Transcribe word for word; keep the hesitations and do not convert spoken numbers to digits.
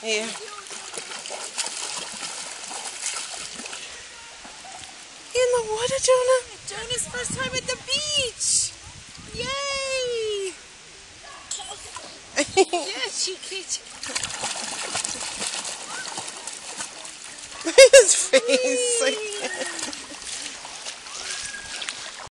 Yeah. In the water, Jonah. Jonah's first time at the beach. Yay! Yeah, cheeky. His face.